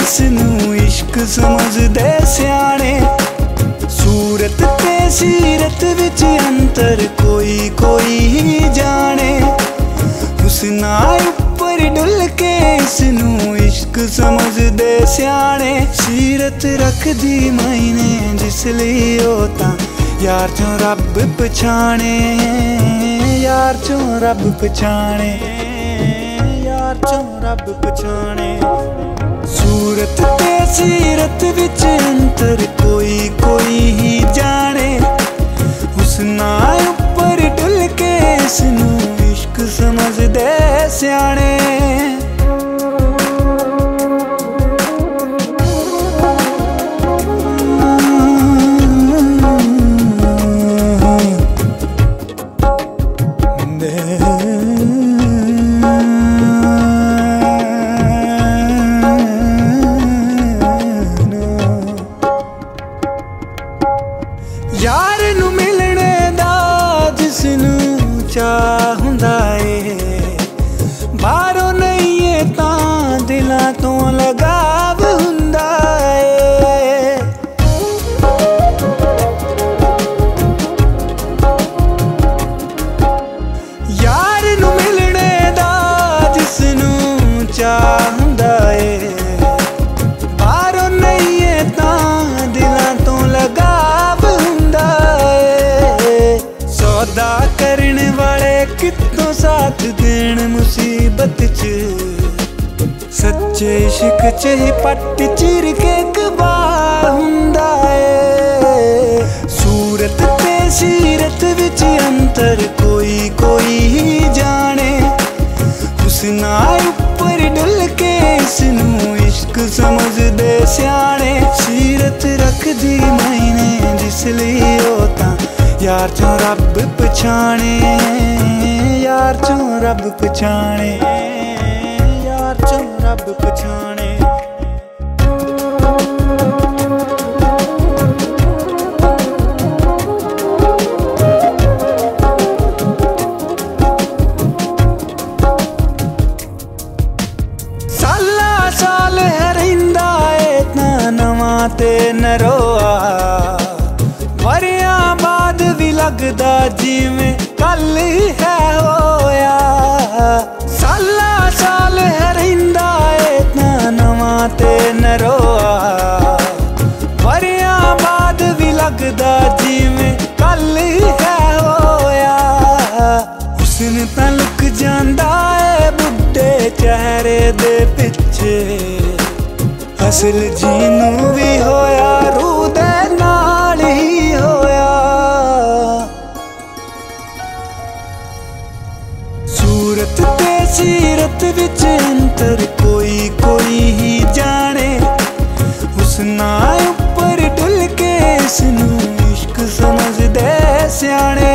इसनू इश्क समझदे सियाणे। सूरत ते सीरत विच अंतर कोई कोई ही जाने। हुस्ना उपर डुल के इसनू इश्क समझदे सियाणे। सीरत रखदी मायने जिसलिए ओ तां यार चों रब पछाणे। यार चों रब पछाणे, यार चों रब पछाणे। सूरत ते सीरत विच अंतर कोई कोई ही जाने। हुस्ना उपर डुल के इसनू इश्क समझदे सियाणे। यार नू मिलने दा जिसनू चाह हुंदा ए। बाहरों नहीं है तां दिलां तो लगाव हुंदा ए। यार नू मिलने दा जिसनू चाह हुंदा ए। बाहरों नहीं है तां दिलां तो लगाव हुंदा ए। सौदा करने वाले कितों साथ देन मुसीबत च। सच्चे इश्क च ही पट चिर के गवा हुंदा ए। सूरत ते सीरत विच अंतर कोई कोई ही जाने। हुस्ना उपर डुल के इसनू इश्क समझदे सियाणे। सीरत रखदी मायने जिसलिए ओ तां यार चों रब पछाणे। यार चों रब पछाणे, यार चों रब पछाणे। साला साल हरिंदा ए तां नवां ते नरोआ। वरियां बाद भी लगदा जिवें कल है होया। साला साल हरिंदा ए तां नवां ते नरोआ। वरियां बाद भी लगदा जिवें कल है होया। हुस्न तां लुक जांदा ए बुढ़े चेहरे दे पिछे। असल जीनू भी होया रूह दे नाल ही होया। सूरत ते सीरत विच अंतर कोई कोई ही जाने। हुस्ना उपर डुल के इसनू इश्क समझदे सियाणे।